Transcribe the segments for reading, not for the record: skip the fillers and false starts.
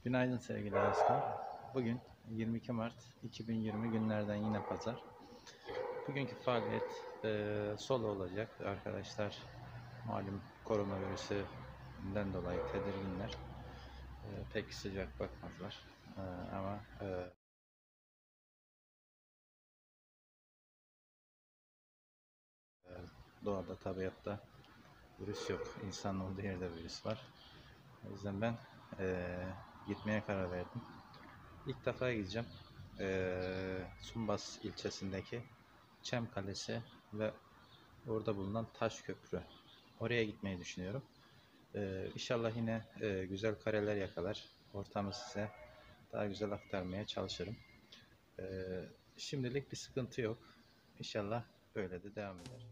Günaydın sevgili dostlar. Bugün 22 Mart 2020 günlerden yine pazar. Bugünkü faaliyet solo olacak. Arkadaşlar malum koronavirüsünden dolayı tedirginler. Pek sıcak bakmazlar. Ama doğada, tabiatta virüs yok. İnsanın olduğu yerde virüs var. O yüzden ben gitmeye karar verdim. İlk defa gideceğim. Sumbas ilçesindeki Çem Kalesi ve orada bulunan Taş Köprü. Oraya gitmeyi düşünüyorum. İnşallah yine güzel kareler yakalar. Ortamı size daha güzel aktarmaya çalışırım. Şimdilik bir sıkıntı yok. İnşallah böyle de devam eder.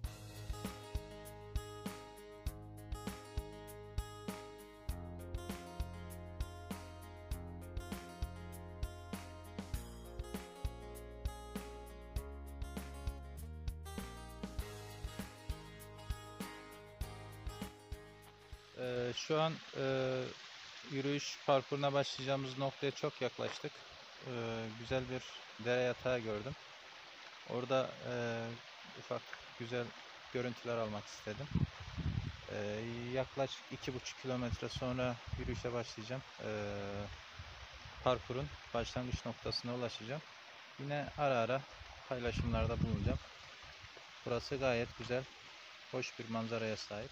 Şu an yürüyüş parkuruna başlayacağımız noktaya çok yaklaştık. Güzel bir dere yatağı gördüm. Orada ufak güzel görüntüler almak istedim. Yaklaşık 2,5 kilometre sonra yürüyüşe başlayacağım. Parkurun başlangıç noktasına ulaşacağım. Yine ara ara paylaşımlarda bulunacağım. Burası gayet güzel, hoş bir manzaraya sahip.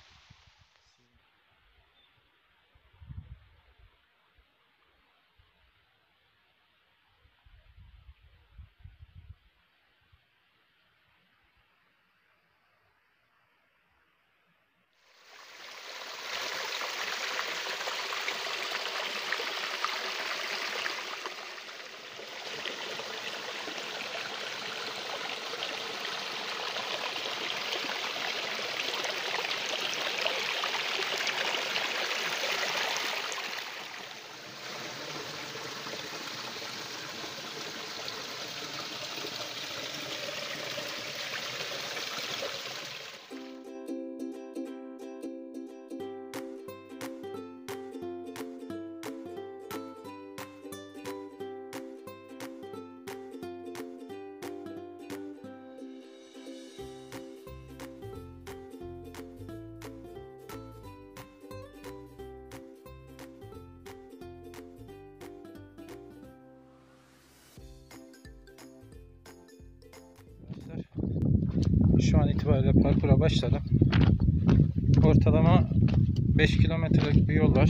Şu an itibariyle parkura başladım. Ortalama 5 kilometrelik bir yol var.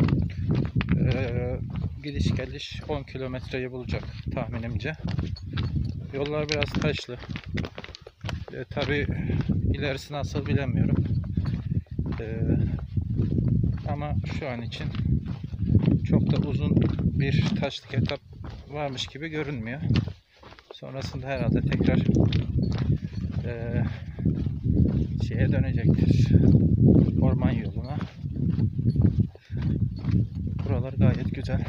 Gidiş geliş 10 kilometreyi bulacak tahminimce. Yollar biraz taşlı. Tabi ilerisi nasıl bilemiyorum. Ama şu an için çok da uzun bir taşlık etap varmış gibi görünmüyor. Sonrasında herhalde tekrar şeye dönecektir, orman yoluna. Buralar gayet güzel.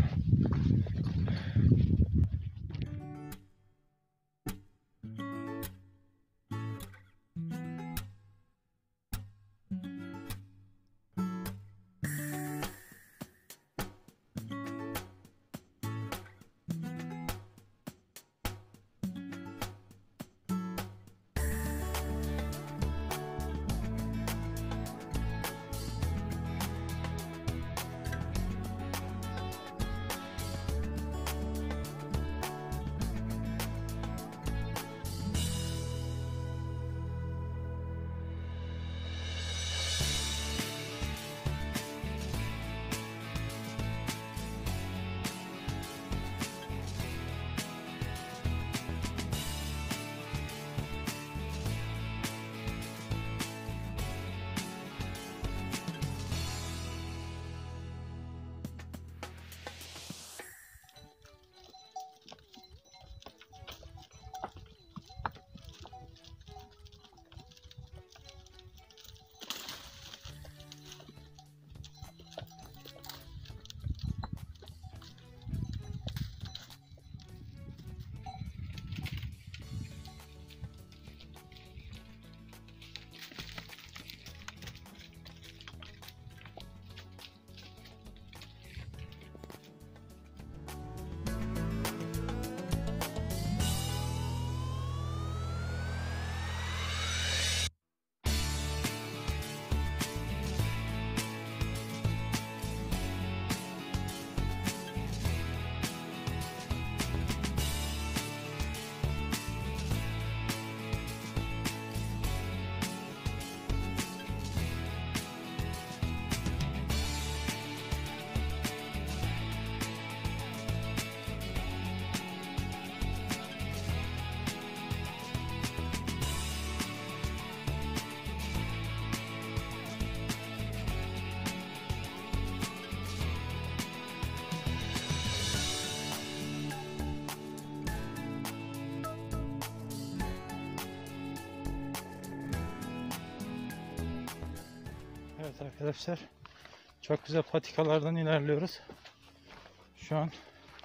Evet arkadaşlar, çok güzel patikalardan ilerliyoruz. Şu an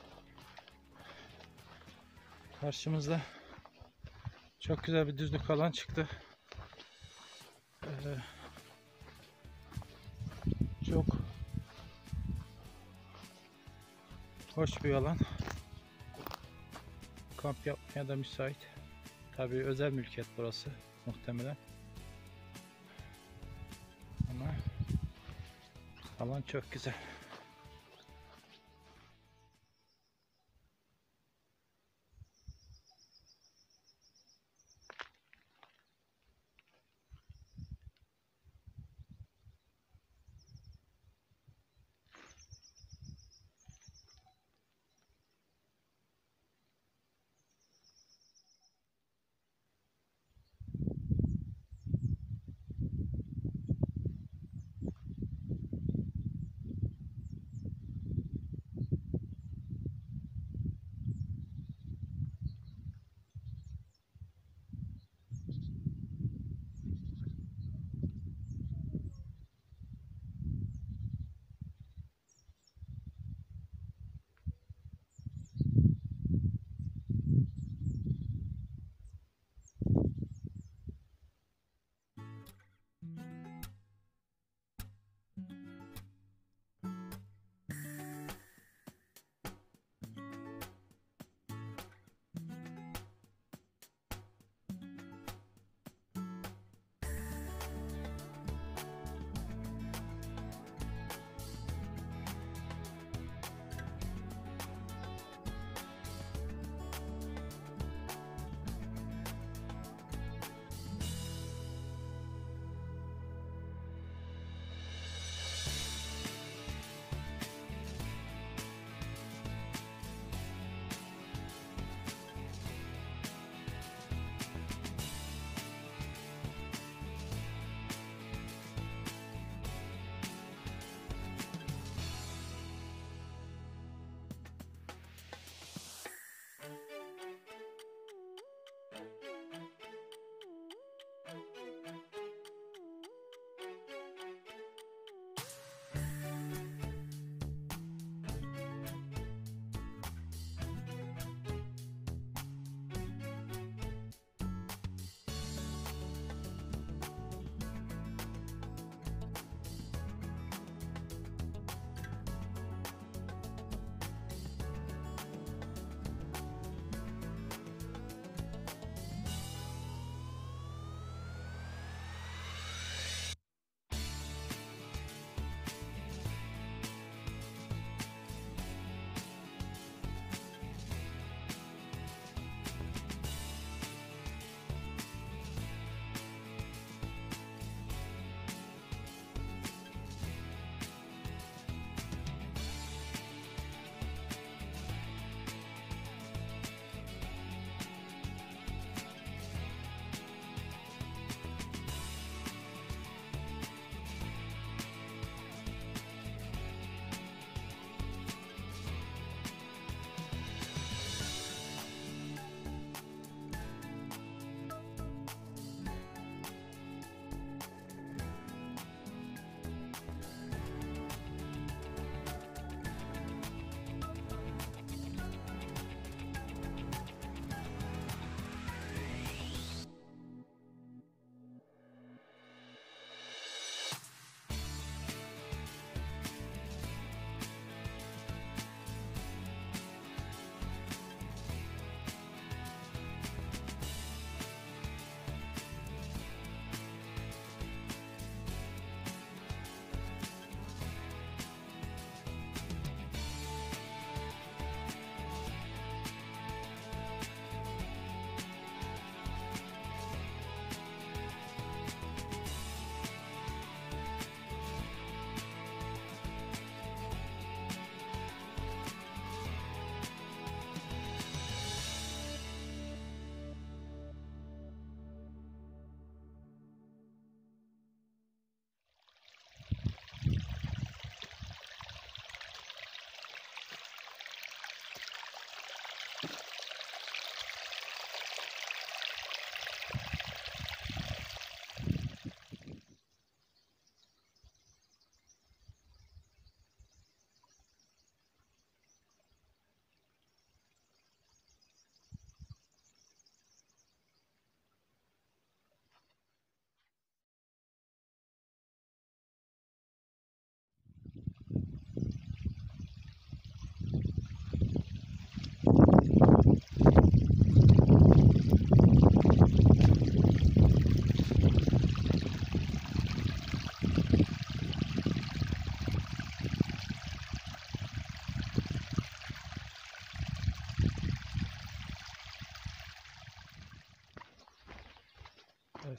karşımızda çok güzel bir düzlük alan çıktı. Çok hoş bir alan. Kamp yapmaya da müsait. Tabii özel mülkiyet burası muhtemelen. Ama alan çok güzel.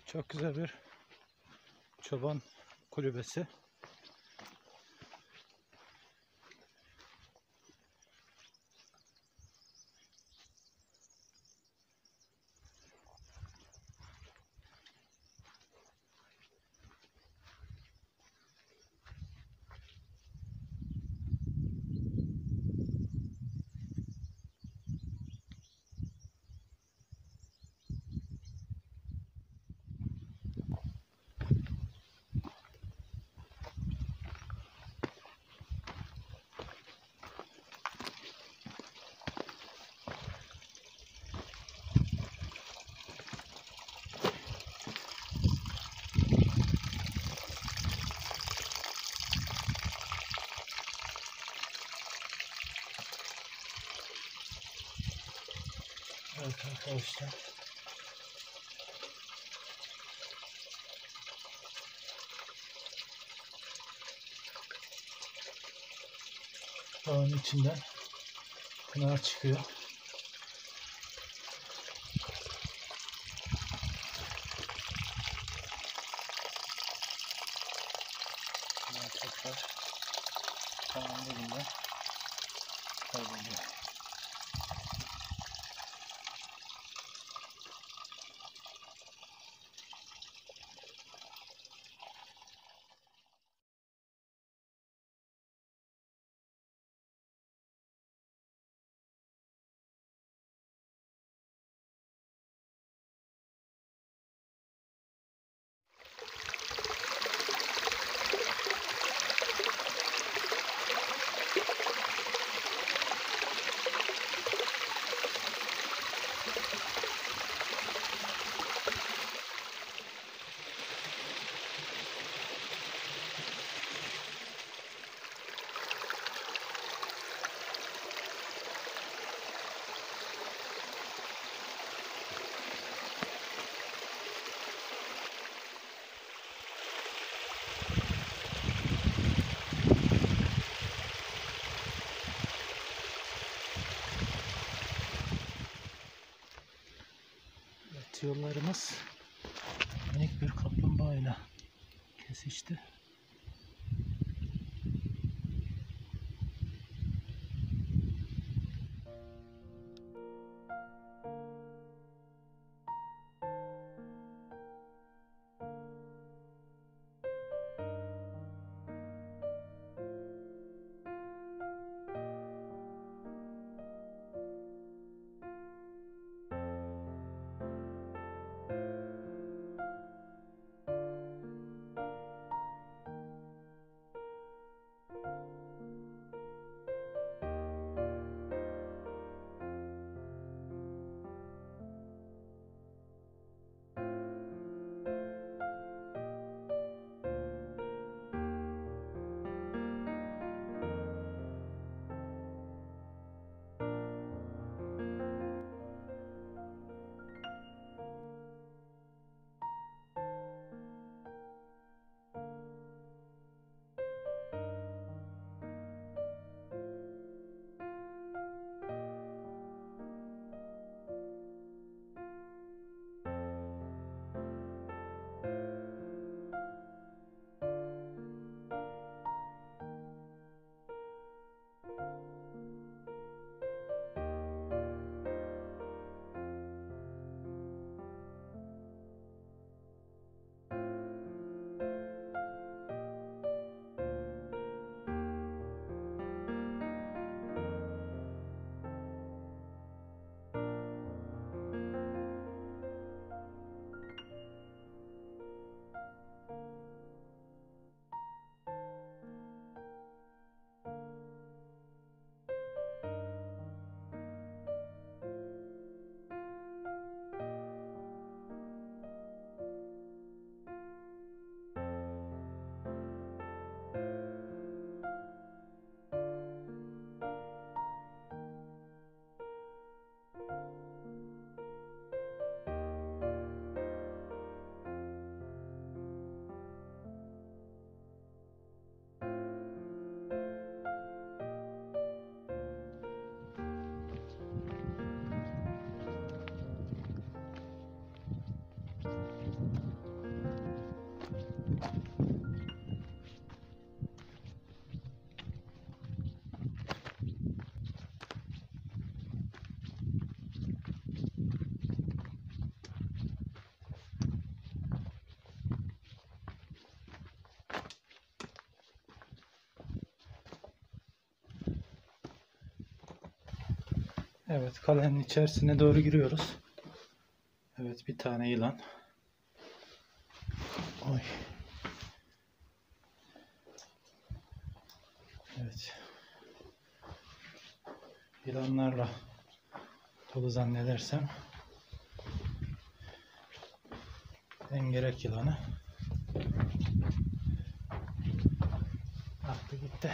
Çok güzel bir çoban kulübesi. Evet arkadaşlar. Dağın içinden pınar çıkıyor. Pınar tekrar dağın dibinden kayboluyor. Evet, yollarımız minik bir kaplumbağayla kesişti. Evet, kalenin içerisine doğru giriyoruz. Evet, bir tane yılan. Oy. Evet. Yılanlarla dolu zannedersem. Engerek yılanı. Attı gitti.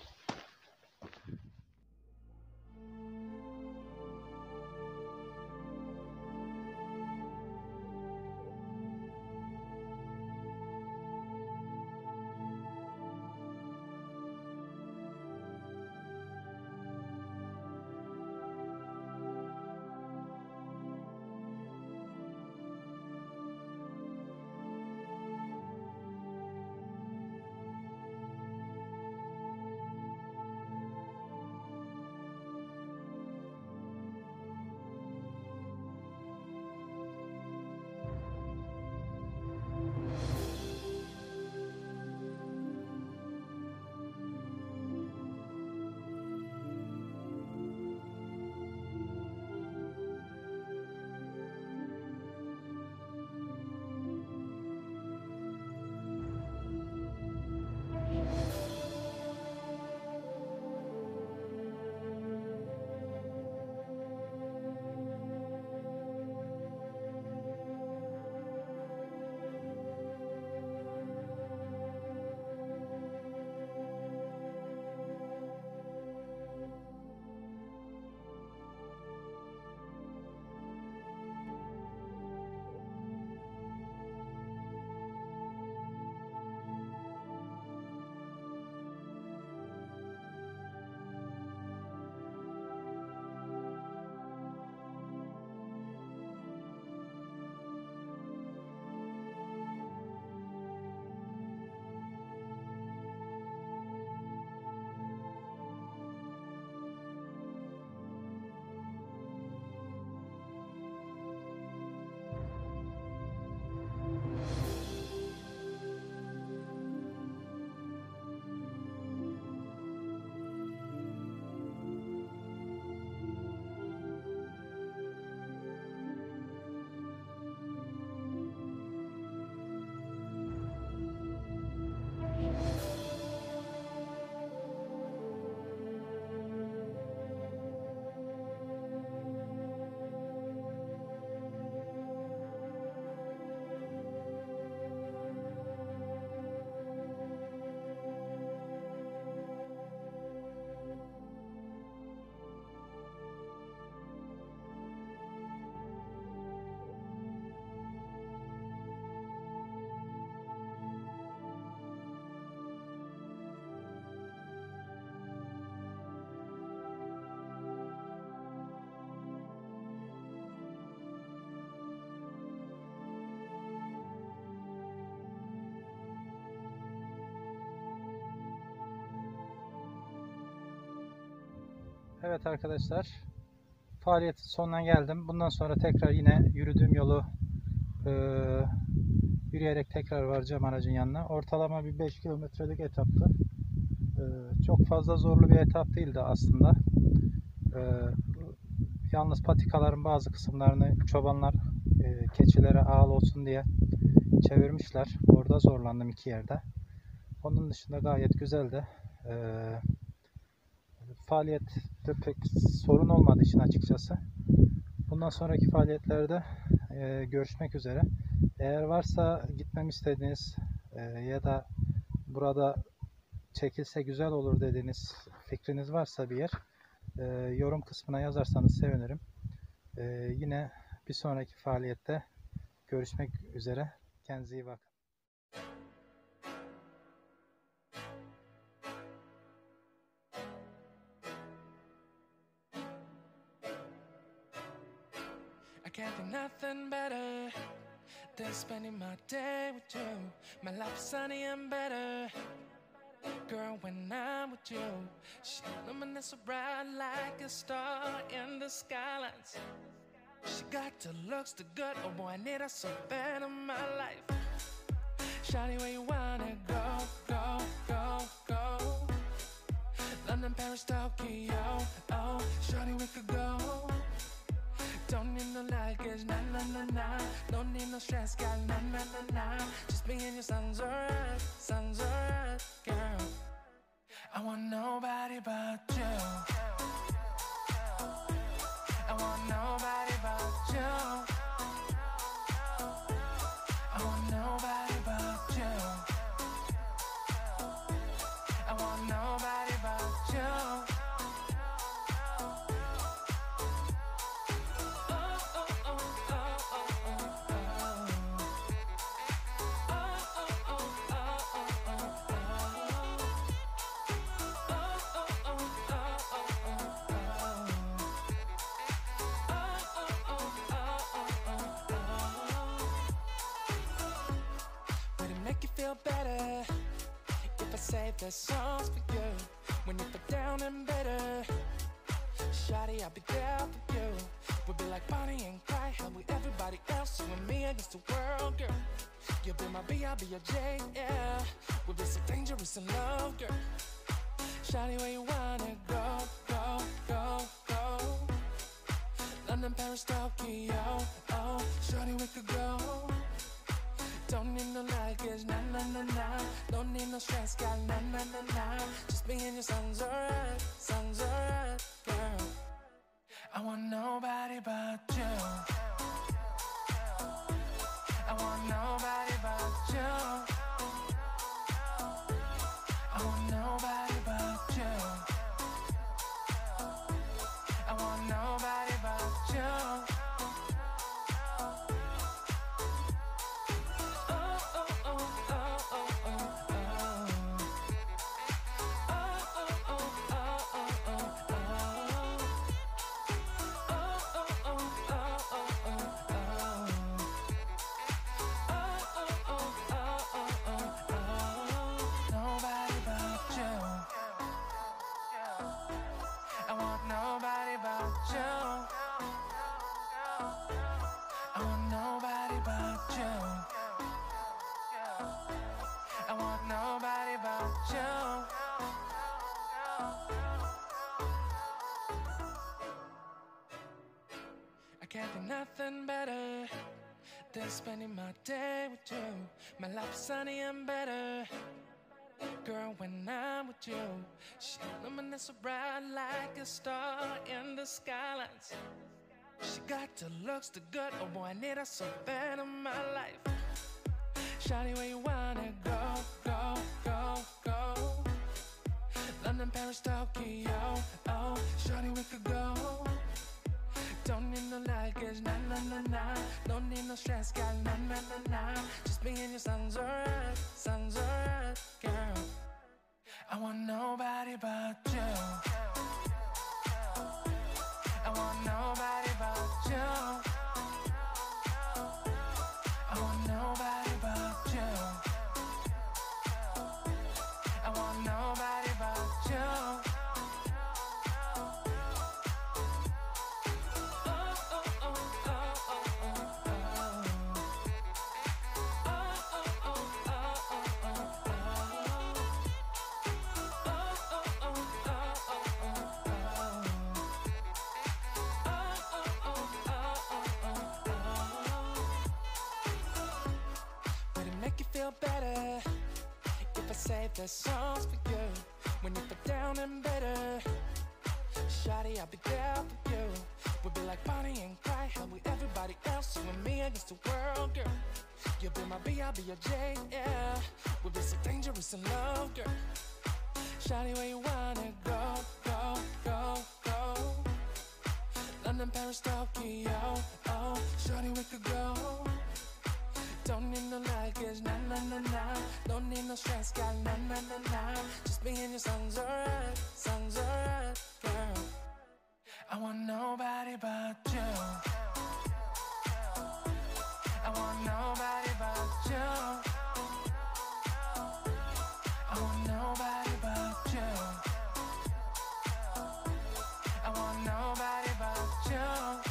Evet arkadaşlar, faaliyetin sonuna geldim. Bundan sonra tekrar yine yürüdüğüm yolu yürüyerek tekrar varacağım aracın yanına. Ortalama bir 5 kilometrelik etaptı. Çok fazla zorlu bir etap değildi aslında. Yalnız patikaların bazı kısımlarını çobanlar keçilere ağıl olsun diye çevirmişler. Orada zorlandım 2 yerde. Onun dışında gayet güzeldi. Faaliyette pek sorun olmadığı için açıkçası. Bundan sonraki faaliyetlerde görüşmek üzere. Eğer varsa gitmemi istediğiniz ya da burada çekilse güzel olur dediğiniz fikriniz varsa bir yer yorum kısmına yazarsanız sevinirim. Yine bir sonraki faaliyette görüşmek üzere. Kendinize iyi bakın. I can't think nothing better than spending my day with you. My life's sunny and better, girl, when I'm with you. She illuminates so bright like a star in the skylines. She got the looks, the good, oh boy, I need her so bad in my life. Shawty, where you wanna go, go, go, go? London, Paris, Tokyo. Oh, shorty, we could go. Don't need no luggage, nah, nah, nah, nah. Don't need no stress, girl, nah, nah, nah, nah. Just me and your sounds alright, girl. I want nobody but you. I want nobody but you. I want nobody but you. I want nobody but you. Feel better if I save the songs for you when you feel down and better. Shawty, I'll be there for you. We'll be like Bonnie and Clyde, how we everybody else, you and me against the world, girl. You'll be my B, I'll be your J, yeah. We'll be so dangerous in love, girl. Shawty, where you wanna go, go, go, go? London, Paris, Tokyo. Oh, shawty, we could go. Don't need no luggage, nah, nah, nah, nah. Don't need no stress, girl, nah, nah, nah, nah. Just me and your sounds alright, girl. I want nobody but you. I want nobody but you. I want nobody but you. I want nobody but you. Can't think nothing better than spending my day with you. My life's sunny and better, girl, when I'm with you. She luminous so bright like a star in the skylines. She got the looks, the good, oh boy, I need her so bad in my life. Shawty, where you wanna go, go, go, go? London, Paris, Tokyo. Oh, shawty, we could go. Don't need no luggage, nah, nah, nah, nah. Don't need no stress, girl, nah, nah, nah, nah. Just me and your sounds alright, girl. I want nobody but you. I want nobody but you. I want nobody but you. I want nobody but you. Feel better if I save the songs for you when you feel down and better. Shawty, I'll be there for you. We'll be like Bonnie and Clyde, how we everybody else, you and me against the world, girl. You'll be my B, I'll be your J, yeah. We'll be so dangerous in love, girl. Shawty, where you wanna go, go, go, go? London, Paris, Tokyo. Oh, shawty, we could go. Don't need no luggage, nah, nah, nah, nah. Don't need no stress, girl, nah, nah, nah, nah. Just me and your sounds alright, girl. I want nobody but you. I want nobody but you. I want nobody but you. I want nobody but you.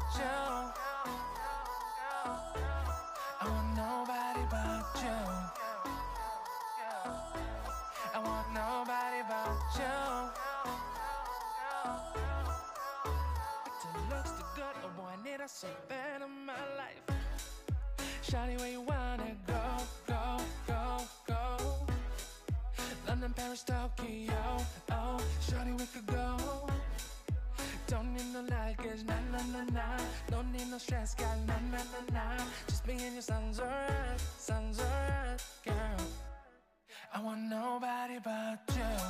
you. I want nobody but you. I want nobody but you. The looks, the good, the boy need a something in my life. Shawty, where you wanna go, go, go, go? London, Paris, Tokyo, oh, shawty, we could go. Don't need no luggage, nah, nah, nah, nah. Don't need no stress, girl, nah, nah, nah, nah. Just me and your sounds alright, girl. I want nobody but you.